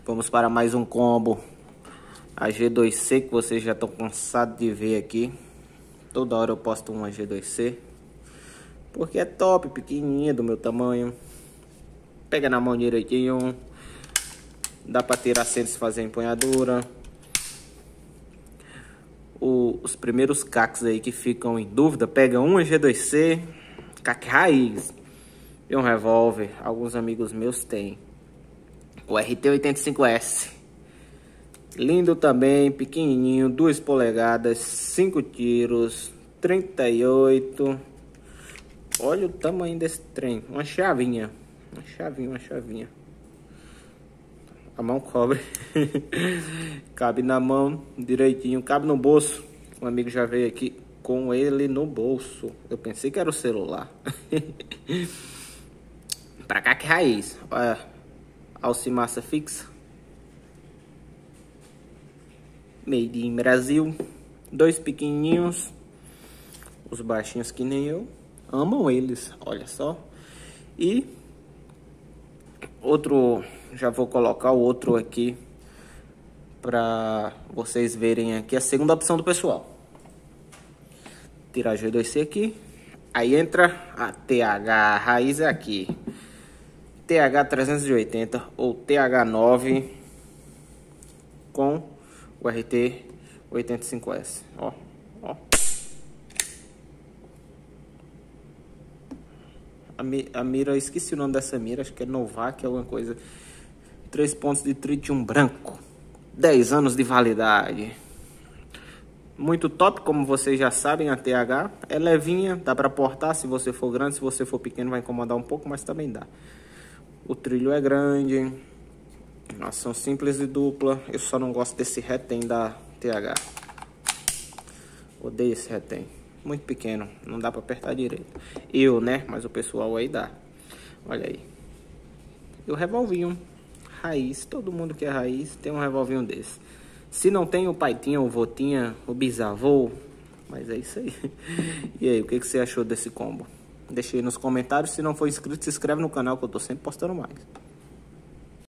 Vamos para mais um combo. A G2C que vocês já estão cansados de ver aqui. Toda hora eu posto uma G2C. Porque é top, pequenininha, do meu tamanho. Pega na mão direitinho. Dá para tirar sem fazer empunhadura. Os primeiros CACs aí que ficam em dúvida, pega uma G2C, CAC raiz e um revólver. Alguns amigos meus têm o RT85S. Lindo também, pequenininho, 2 polegadas, 5 tiros, 38. Olha o tamanho desse trem, uma chavinha. A mão cobre. Cabe na mão direitinho, cabe no bolso. Um amigo já veio aqui com ele no bolso. Eu pensei que era o celular. Pra cá que raiz. Olha, alça massa fixa. Made in Brasil. 2 pequenininhos. Os baixinhos que nem eu. Amam eles, olha só. E outro, já vou colocar o outro aqui para vocês verem aqui a segunda opção do pessoal. Tirar a G2C aqui, aí entra a TH, a raiz é aqui, TH380 ou TH9 com o RT85S, ó. A mira, esqueci o nome dessa mira, acho que é Novak, alguma coisa. 3 pontos de tritium branco. 10 anos de validade. Muito top, como vocês já sabem, a TH. É levinha, dá pra portar se você for grande. Se você for pequeno vai incomodar um pouco, mas também dá. O trilho é grande. Ação simples e dupla. Eu só não gosto desse retém da TH. Odeio esse retém. Muito pequeno, não dá pra apertar direito. Eu, né? Mas o pessoal aí dá. Olha aí. E o revolvinho. Raiz. Todo mundo que é raiz tem um revolvinho desse. Se não tem, o pai tinha, o vô tinha, o bisavô. Mas é isso aí. E aí, o que você achou desse combo? Deixa aí nos comentários. Se não for inscrito, se inscreve no canal que eu tô sempre postando mais.